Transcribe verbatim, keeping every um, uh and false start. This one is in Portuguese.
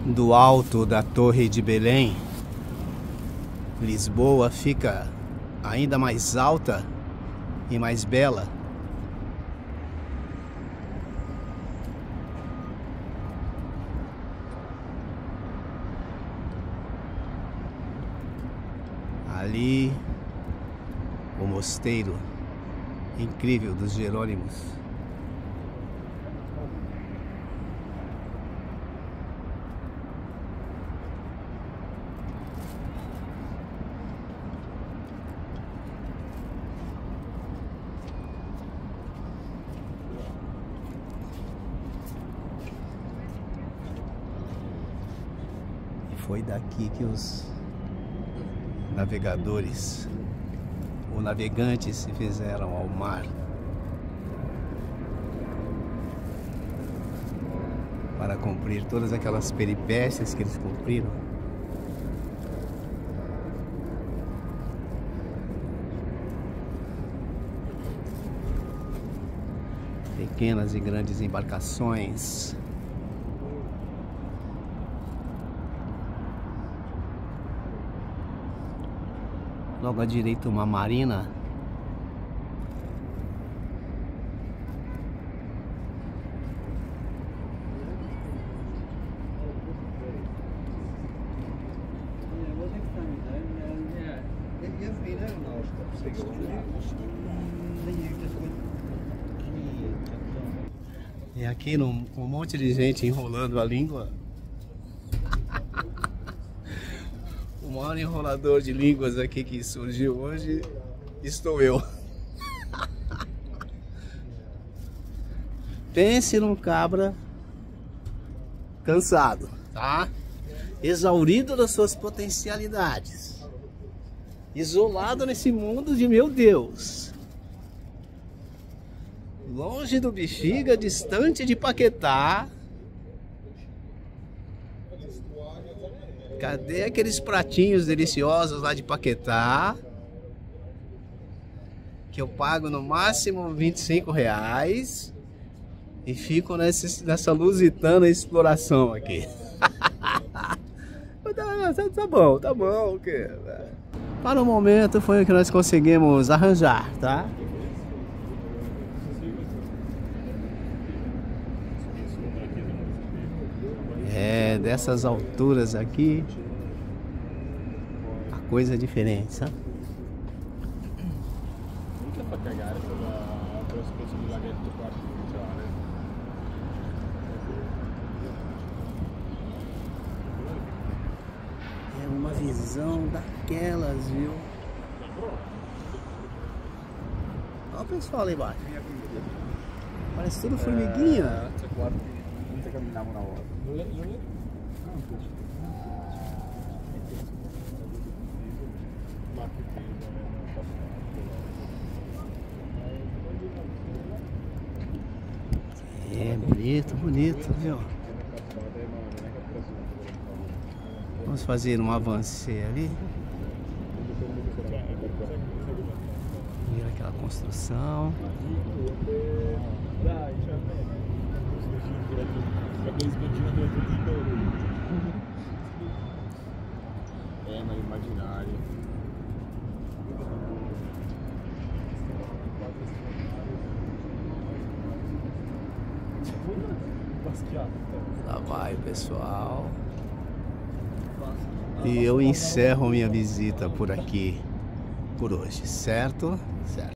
Do alto da Torre de Belém, Lisboa fica ainda mais alta e mais bela. Ali, o mosteiro incrível dos Jerônimos. E foi daqui que os navegadores ou navegantes se fizeram ao mar para cumprir todas aquelas peripécias que eles cumpriram. Pequenas e grandes embarcações. Logo à direita uma marina. E aqui no, um monte de gente enrolando a língua. O maior enrolador de línguas aqui que surgiu hoje estou eu. Pense num cabra cansado, tá? Exaurido das suas potencialidades, isolado nesse mundo de meu Deus, longe do Bexiga, distante de Paquetá. Cadê aqueles pratinhos deliciosos lá de Paquetá? Que eu pago no máximo vinte e cinco reais e fico nessa, nessa lusitana exploração aqui. tá, tá bom, tá bom. Okay. Para o momento foi o que nós conseguimos arranjar, tá? É, dessas alturas aqui, a coisa é diferente, sabe? É uma visão daquelas, viu? Olha o pessoal lá embaixo. Parece tudo formiguinha. É bonito, bonito, viu? Vamos fazer um avance ali. Ver aquela construção. É, mas imaginário. Lá vai, pessoal. E eu encerro minha visita por aqui, por hoje, certo? Certo.